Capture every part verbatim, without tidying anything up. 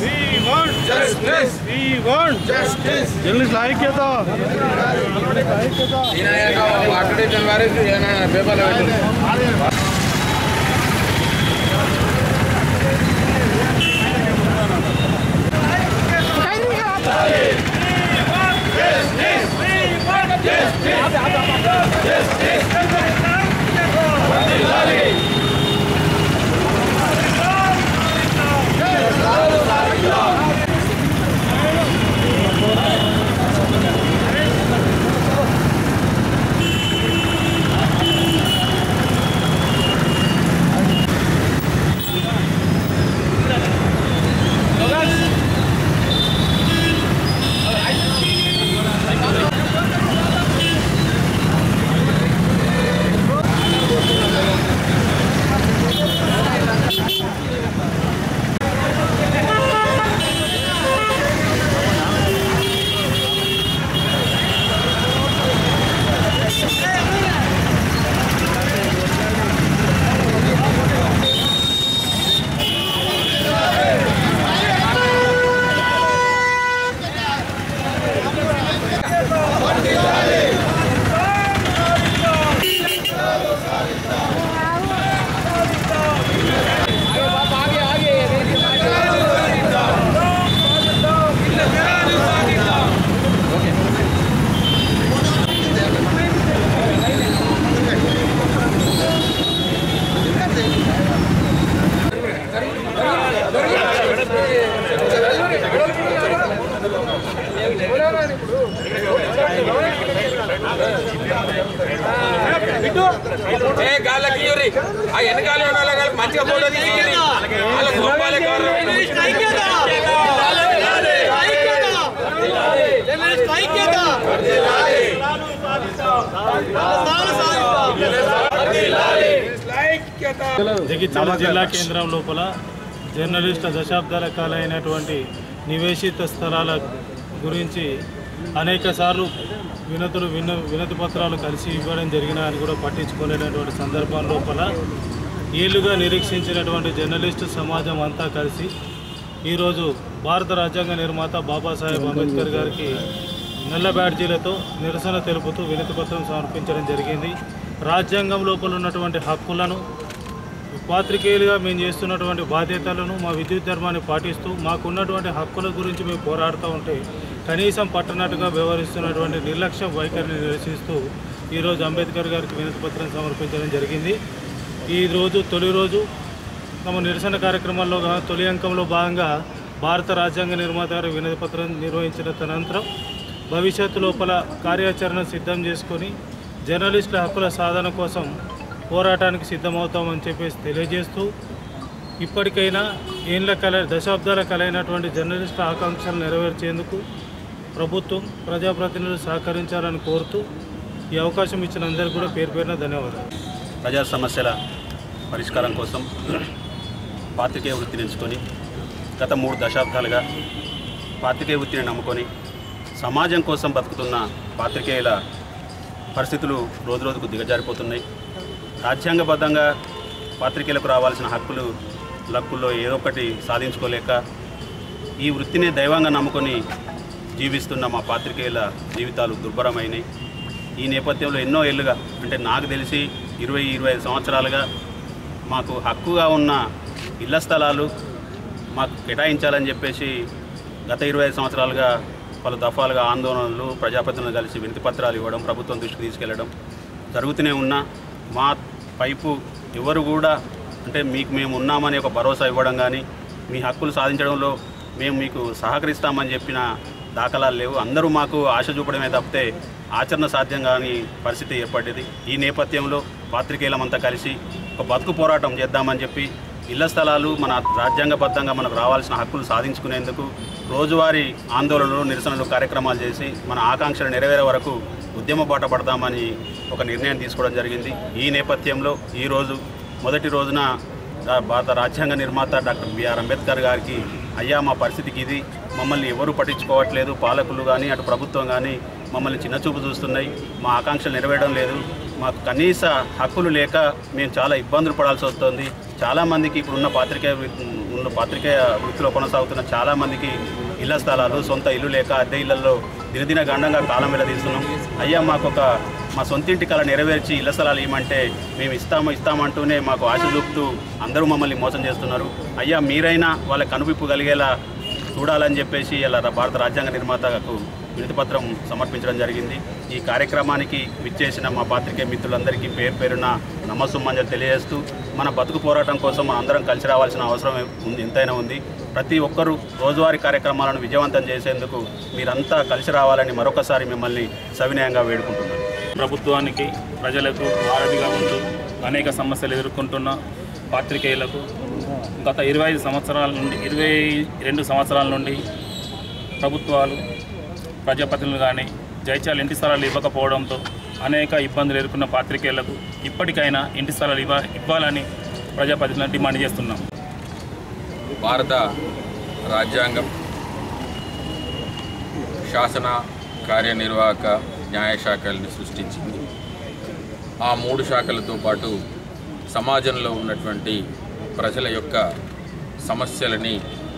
Journalist ఐక్యత వెనకాల మంచిగా ఫోటో తీసుకెళ్ళి జగిత్యాల జిల్లా కేంద్రం లోపల జర్నలిస్టుల దశాబ్దాల కాలైనటువంటి నివేశిత స్థలాల గురించి అనేక సార్లు వినతులు విన వినతి పత్రాలు కలిసి ఇవ్వడం జరిగినా అని కూడా పట్టించుకునేటటువంటి సందర్భం లోపల ఏళ్లుగా నిరీక్షించినటువంటి జర్నలిస్టు సమాజం అంతా కలిసి ఈరోజు భారత రాజ్యాంగ నిర్మాత బాబాసాహెబ్ అంబేద్కర్ గారికి నల్ల బ్యాడ్జీలతో నిరసన తెలుపుతూ వినతి పత్రం సమర్పించడం జరిగింది. రాజ్యాంగం లోపల ఉన్నటువంటి హక్కులను పాత్రికేయులుగా మేము చేస్తున్నటువంటి బాధ్యతలను మా విద్యుత్ ధర్మాన్ని పాటిస్తూ మాకున్నటువంటి హక్కుల గురించి మేము పోరాడుతూ ఉంటే కనీసం పట్టనట్టుగా వ్యవహరిస్తున్నటువంటి నిర్లక్ష్య వైఖరిని నిరసిస్తూ ఈరోజు అంబేద్కర్ గారికి వినతి పత్రం సమర్పించడం జరిగింది. ఈరోజు తొలి రోజు తమ నిరసన కార్యక్రమాల్లో తొలి అంకంలో భాగంగా భారత రాజ్యాంగ నిర్మాత గారి వినతి పత్రం నిర్వహించిన తదనంతరం భవిష్యత్తు లోపల కార్యాచరణ సిద్ధం చేసుకొని జర్నలిస్టుల హక్కుల సాధన కోసం పోరాటానికి సిద్ధమవుతామని చెప్పేసి తెలియజేస్తూ ఇప్పటికైనా ఏళ్ళ కల దశాబ్దాల కలైనటువంటి జర్నలిస్టుల ఆకాంక్షలు నెరవేర్చేందుకు ప్రభుత్వం ప్రజాప్రతినిధులు సహకరించాలని కోరుతూ ఈ అవకాశం ఇచ్చిన అందరికీ కూడా పేరు పేరున ధన్యవాదాలు. ప్రజా సమస్యల పరిష్కారం కోసం పాత్రికేయ వృత్తిని ఎంచుకొని గత మూడు దశాబ్దాలుగా పాత్రికేయ వృత్తిని నమ్ముకొని సమాజం కోసం బతుకుతున్న పాత్రికేయుల పరిస్థితులు రోజు రోజుకు దిగజారిపోతున్నాయి. రాజ్యాంగబద్ధంగా పాత్రికేయులకు రావాల్సిన హక్కులు లక్కుల్లో ఏదో ఒకటి సాధించుకోలేక ఈ వృత్తిని దైవంగా నమ్ముకొని జీవిస్తున్న మా పాత్రికేయుల జీవితాలు దుర్భరమైనవి. ఈ నేపథ్యంలో ఎన్నో ఏళ్ళుగా అంటే నాకు తెలిసి ఇరవై ఇరవై ఐదు సంవత్సరాలుగా మాకు హక్కుగా ఉన్న ఇళ్ల స్థలాలు మాకు కేటాయించాలని చెప్పేసి గత ఇరవై ఐదు సంవత్సరాలుగా పలు దఫాలుగా ఆందోళనలు ప్రజాప్రతినిధులు కలిసి వినతి పత్రాలు ఇవ్వడం ప్రభుత్వం దృష్టికి తీసుకెళ్లడం జరుగుతూనే ఉన్నా మా పైపు ఎవరు కూడా అంటే మీకు మేము ఉన్నామని ఒక భరోసా ఇవ్వడం కానీ మీ హక్కులు సాధించడంలో మేము మీకు సహకరిస్తామని చెప్పిన దాఖలాలు లేవు. అందరూ మాకు ఆశ చూపడమే తప్పితే ఆచరణ సాధ్యం కాని పరిస్థితి ఏర్పడింది. ఈ నేపథ్యంలో పాత్రికేయులమంతా కలిసి ఒక బతుకు పోరాటం చేద్దామని చెప్పి ఇళ్ల స్థలాలు మన రాజ్యాంగబద్ధంగా మనకు రావాల్సిన హక్కులు సాధించుకునేందుకు రోజువారీ ఆందోళనలు నిరసనలు కార్యక్రమాలు చేసి మన ఆకాంక్షలు నెరవేరే వరకు ఉద్యమ బాట పడదామని ఒక నిర్ణయం తీసుకోవడం జరిగింది. ఈ నేపథ్యంలో ఈరోజు మొదటి రోజున భారత రాజ్యాంగ నిర్మాత డాక్టర్ బిఆర్ అంబేద్కర్ గారికి అయ్యా మా పరిస్థితికి ఇది, మమ్మల్ని ఎవరు పట్టించుకోవట్లేదు, పాలకులు కానీ అటు ప్రభుత్వం కానీ మమ్మల్ని చిన్నచూపు చూస్తున్నాయి, మా ఆకాంక్షలు నెరవేరడం లేదు, మాకు కనీస హక్కులు లేక మేము చాలా ఇబ్బందులు పడాల్సి వస్తుంది, చాలామందికి ఇప్పుడున్న పాత్రికేయ ఉన్న పాత్రికేయ వృత్తిలో కొనసాగుతున్న చాలామందికి ఇళ్ల స్థలాలు సొంత ఇల్లు లేక అద్దె ఇళ్లలో దినదిన గండంగా కాలం వెళ్లదీస్తున్నాం. అయ్యా మాకు ఒక మా సొంతింటి కళ నెరవేర్చి ఇళ్ల స్థలాలు ఇవ్వమంటే మేము ఇస్తాము ఇస్తామంటూనే మాకు ఆశ చూపుతూ అందరూ మమ్మల్ని మోసం చేస్తున్నారు. అయ్యా మీరైనా వాళ్ళ కనువిప్పు కలిగేలా చూడాలని చెప్పేసి ఇలా భారత రాజ్యాంగ నిర్మాతకు వినతిపత్రం సమర్పించడం జరిగింది. ఈ కార్యక్రమానికి విచ్చేసిన మా పాత్రికేయ మిత్రులందరికీ పేరు పేరున నమస్సుమంజలు తెలియజేస్తూ మన బతుకు పోరాటం కోసం మనం అందరం కలిసి రావాల్సిన అవసరం ఉంది ఎంతైనా ఉంది. ప్రతి ఒక్కరూ రోజువారీ కార్యక్రమాలను విజయవంతం చేసేందుకు మీరంతా కలిసి రావాలని మరొకసారి మిమ్మల్ని సవినయంగా వేడుకుంటున్నాను. ప్రభుత్వానికి ప్రజలకు వారధిగా ఉంటూ అనేక సమస్యలు ఎదుర్కొంటున్న పాత్రికేయులకు గత ఇరవై ఐదు సంవత్సరాల నుండి ఇరవై రెండు సంవత్సరాల నుండి ప్రభుత్వాలు ప్రజాప్రతినిధులు కానీ జైత్యాల ఇంటి స్థలాలు ఇవ్వకపోవడంతో అనేక ఇబ్బందులు ఎదుర్కొన్న పాత్రికేయులకు ఇప్పటికైనా ఇంటి స్థలాలు ఇవ్వ ఇవ్వాలని ప్రజాప్రతినిధులను డిమాండ్ చేస్తున్నాం. భారత రాజ్యాంగం శాసన కార్యనిర్వాహక న్యాయశాఖల్ని సృష్టించింది. ఆ మూడు శాఖలతో పాటు సమాజంలో ఉన్నటువంటి ప్రజల యొక్క సమస్యలని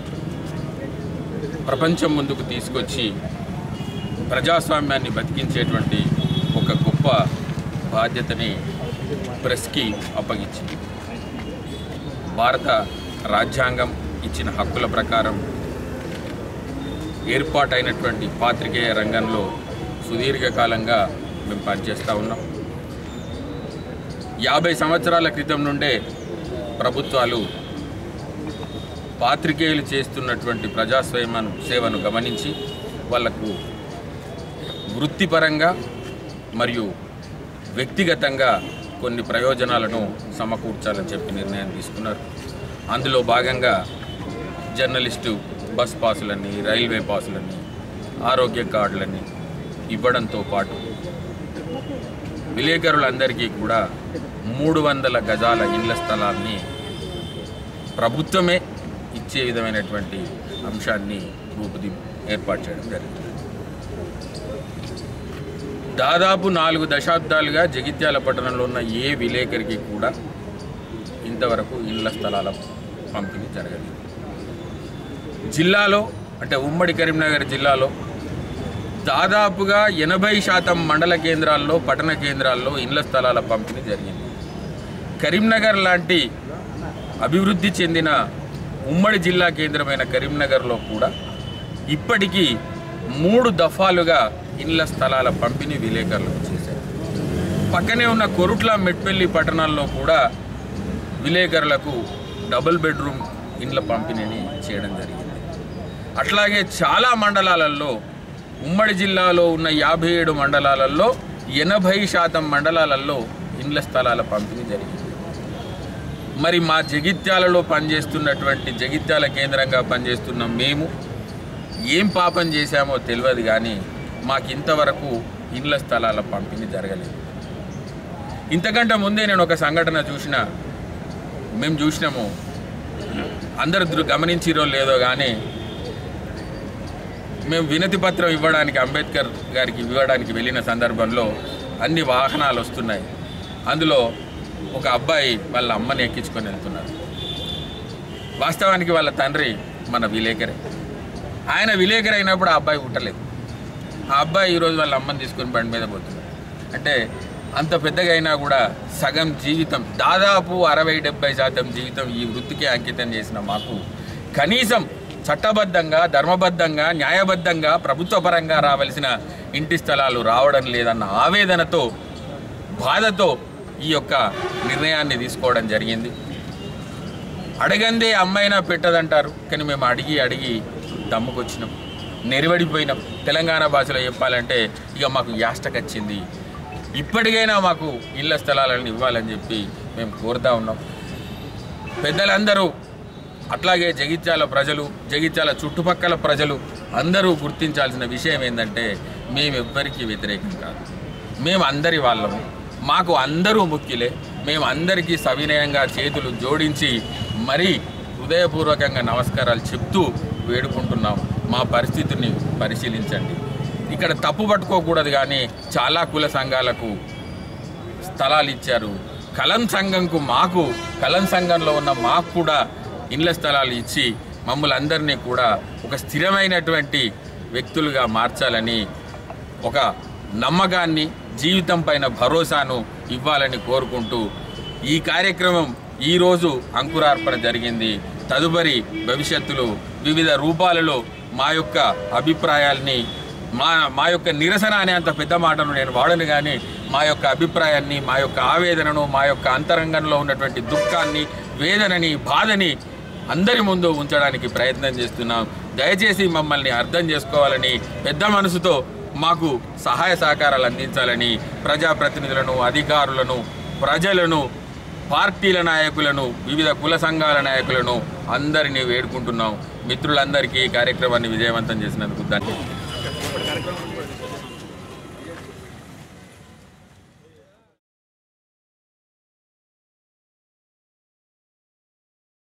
ప్రపంచం ముందుకు తీసుకొచ్చి ప్రజాస్వామ్యాన్ని బతికించేటువంటి ఒక గొప్ప బాధ్యతని ప్రెస్కి అప్పగించింది. భారత రాజ్యాంగం ఇచ్చిన హక్కుల ప్రకారం ఏర్పాటైనటువంటి పాత్రికేయ రంగంలో సుదీర్ఘకాలంగా మేము పనిచేస్తూ ఉన్నాం. యాభై సంవత్సరాల క్రితం నుండే ప్రభుత్వాలు పాత్రికేయులు చేస్తున్నటువంటి ప్రజాస్వామ్య సేవను గమనించి వాళ్లకు వృత్తిపరంగా మరియు వ్యక్తిగతంగా కొన్ని ప్రయోజనాలను సమకూర్చాలని చెప్పి నిర్ణయం తీసుకున్నారు. అందులో భాగంగా జర్నలిస్టు బస్ పాసులని, రైల్వే పాసులని, ఆరోగ్య కార్డులని ఇవ్వడంతో పాటు విలేకరులందరికీ కూడా మూడు వందల గజాల ఇళ్ల స్థలాన్ని ప్రభుత్వమే ఇచ్చే విధమైనటువంటి అంశాన్ని రూపుది ఏర్పాటు చేయడం జరిగింది. దాదాపు నాలుగు దశాబ్దాలుగా జగిత్యాల పట్టణంలో ఉన్న ఏ విలేకరికి కూడా ఇంతవరకు ఇళ్ల స్థలాల పంపిణీ జరగలేదు. జిల్లాలో అంటే ఉమ్మడి కరీంనగర్ జిల్లాలో దాదాపుగా ఎనభై శాతం మండల కేంద్రాల్లో, పట్టణ కేంద్రాల్లో ఇళ్ల స్థలాల పంపిణీ జరిగింది. కరీంనగర్ లాంటి అభివృద్ధి చెందిన ఉమ్మడి జిల్లా కేంద్రమైన కరీంనగర్లో కూడా ఇప్పటికీ మూడు దఫాలుగా ఇళ్ల స్థలాల పంపిణీ విలేకరులకు చేశారు. పక్కనే ఉన్న కొరుట్ల, మెట్పల్లి పట్టణాల్లో కూడా విలేకరులకు డబుల్ బెడ్రూమ్ ఇండ్ల పంపిణీని చేయడం జరిగింది. అట్లాగే చాలా మండలాలలో, ఉమ్మడి జిల్లాలో ఉన్న యాభై ఏడు మండలాలలో ఎనభై శాతం మండలాలలో ఇండ్ల స్థలాల పంపిణీ జరిగింది. మరి మా జగిత్యాలలో పనిచేస్తున్నటువంటి, జగిత్యాల కేంద్రంగా పనిచేస్తున్న మేము ఏం పాపం చేశామో తెలియదు కానీ మాకు ఇంతవరకు ఇండ్ల స్థలాల పంపిణీ జరగలేదు. ఇంతకంటే ముందే నేను ఒక సంఘటన చూసిన మేము చూసినాము, అందరు గమనించిరో లేదో కానీ మేము వినతి పత్రం ఇవ్వడానికి అంబేద్కర్ గారికి ఇవ్వడానికి వెళ్ళిన సందర్భంలో అన్ని వాహనాలు వస్తున్నాయి. అందులో ఒక అబ్బాయి వాళ్ళ అమ్మని ఎక్కించుకొని వెళ్తున్నారు. వాస్తవానికి వాళ్ళ తండ్రి మన విలేకరే. ఆయన విలేకరు అయినప్పుడు ఆ అబ్బాయి పుట్టలేదు. ఆ అబ్బాయి ఈరోజు వాళ్ళ అమ్మని తీసుకొని బండి మీద పోతున్నాడు. అంటే అంత పెద్దగా అయినా కూడా సగం జీవితం, దాదాపు అరవై డెబ్బై శాతం జీవితం ఈ వృత్తికి అంకితం చేసిన మాకు కనీసం చట్టబద్ధంగా, ధర్మబద్ధంగా, న్యాయబద్ధంగా ప్రభుత్వపరంగా రావాల్సిన ఇంటి స్థలాలు రావడం లేదన్న ఆవేదనతో, బాధతో ఈ యొక్క నిర్ణయాన్ని తీసుకోవడం జరిగింది. అడగందే అమ్మైనా పెట్టదంటారు, కానీ మేము అడిగి అడిగి దమ్ముకొచ్చినాం, నెరవడిపోయినాం. తెలంగాణ భాషలో చెప్పాలంటే ఇక మాకు యాష్టకొచ్చింది. ఇప్పటికైనా మాకు ఇళ్ల స్థలాలను ఇవ్వాలని చెప్పి మేము కోరుతా ఉన్నాం. పెద్దలందరూ అట్లాగే జగిత్యాల ప్రజలు, జగిత్యాల చుట్టుపక్కల ప్రజలు అందరూ గుర్తించాల్సిన విషయం ఏంటంటే మేమెవ్వరికీ వ్యతిరేకం కాదు. మేము అందరి వాళ్ళము, మాకు అందరూ ముఖ్యులే. మేము అందరికీ సవినయంగా చేతులు జోడించి మరీ హృదయపూర్వకంగా నమస్కారాలు చెప్తూ వేడుకుంటున్నాం. మా పరిస్థితిని పరిశీలించండి. ఇక్కడ తప్పు పట్టుకోకూడదు కానీ చాలా కుల సంఘాలకు స్థలాలు ఇచ్చారు, కలం సంఘంకు మాకు కలం సంఘంలో ఉన్న మాకు కూడా ఇండ్ల స్థలాలు ఇచ్చి మమ్మల్ని అందరినీ కూడా ఒక స్థిరమైనటువంటి వ్యక్తులుగా మార్చాలని, ఒక నమ్మకాన్ని, జీవితం పైన భరోసాను ఇవ్వాలని కోరుకుంటూ ఈ కార్యక్రమం ఈరోజు అంకురార్పణ జరిగింది. తదుపరి భవిష్యత్తులో వివిధ రూపాలలో మా యొక్క అభిప్రాయాల్ని, మా మా యొక్క నిరసన అనే అంత పెద్ద మాటను నేను వాడను, కానీ మా యొక్క అభిప్రాయాన్ని, మా యొక్క ఆవేదనను, మా యొక్క అంతరంగంలో ఉన్నటువంటి దుఃఖాన్ని, వేదనని, బాధని అందరి ముందు ఉంచడానికి ప్రయత్నం చేస్తున్నాం. దయచేసి మమ్మల్ని అర్థం చేసుకోవాలని, పెద్ద మనసుతో మాకు సహాయ సహకారాలు అందించాలని ప్రజాప్రతినిధులను, అధికారులను, ప్రజలను, పార్టీల నాయకులను, వివిధ కుల సంఘాల నాయకులను అందరినీ వేడుకుంటున్నాం. మిత్రులందరికీ ఈ కార్యక్రమాన్ని విజయవంతం చేసినందుకు ధన్యవాదాలు.